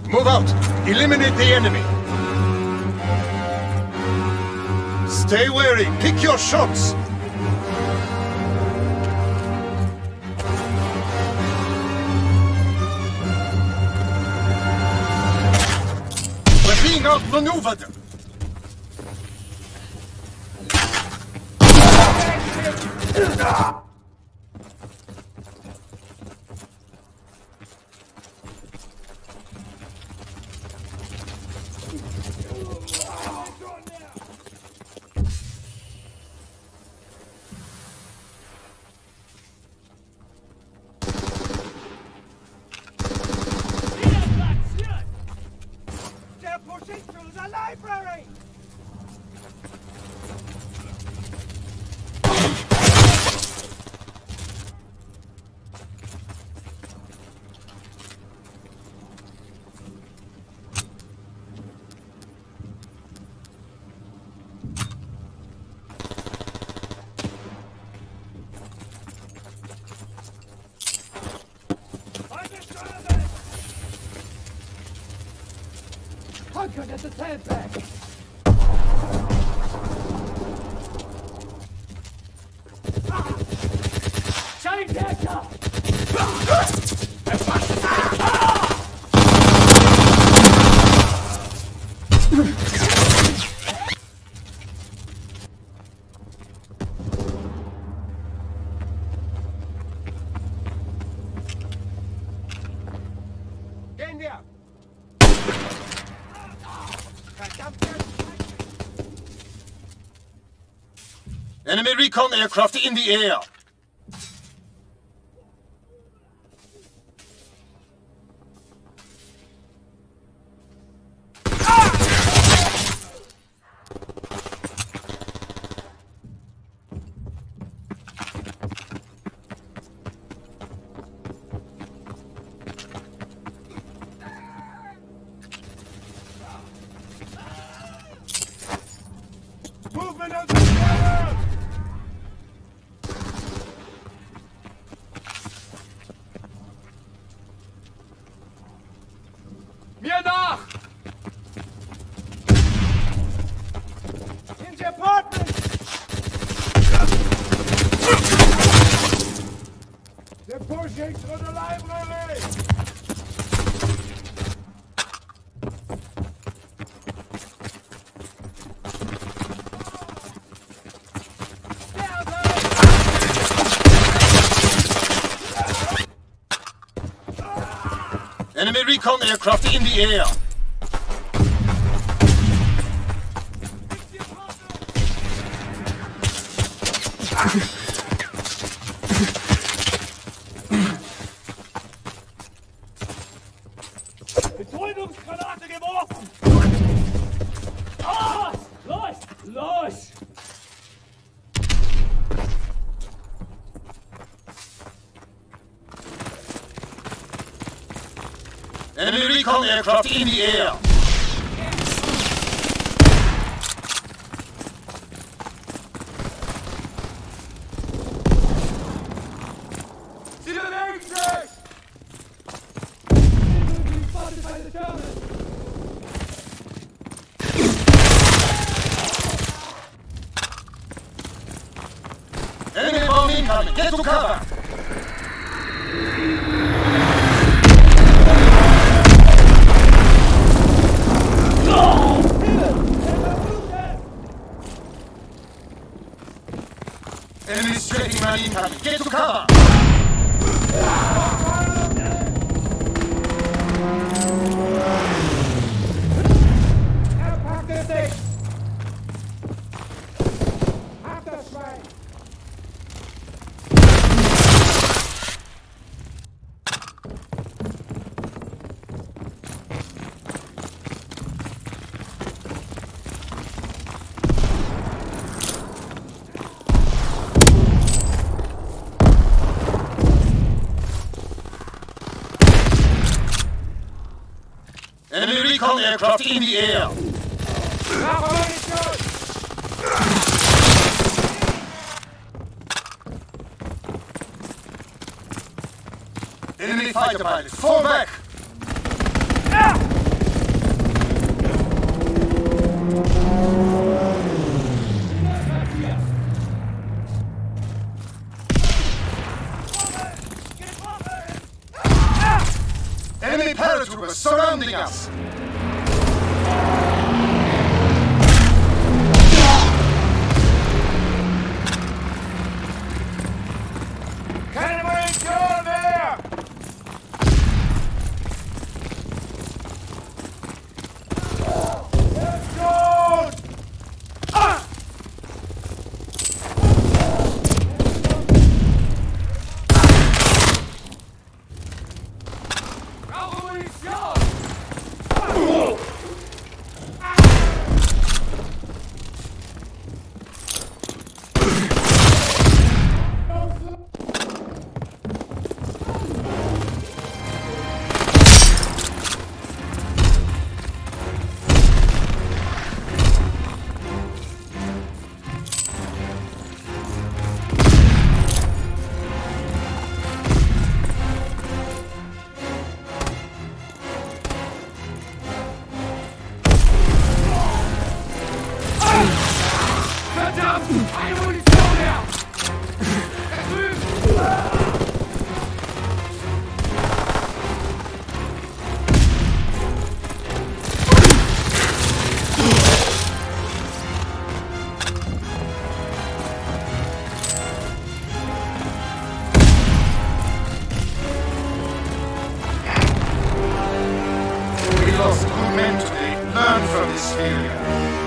Move out! Eliminate the enemy! Stay wary! Pick your shots! We're being outmaneuvered! They're pushing through the library! Hunkered at the sandbag! Change actor! Gehen wir! Enemy recon aircraft in the air! Movement of the fire! Mir nach! In the apartment! They're pushing through the library! Enemy recon aircraft in the air! Betäubungsgranate geworfen! Los! Los! Enemy recon aircraft in the air! Sie bewegen sich! Spotted by the Germans! Enemy bomb incoming! Get to cover! Enemy strafing man incoming! Get to cover! Er packte sich! Habt das Schwein! Enemy recon aircraft in the air! Enemy fighter pilots, fall back! Enemy paratroopers surrounding us! We lost momentum. Learn from this failure.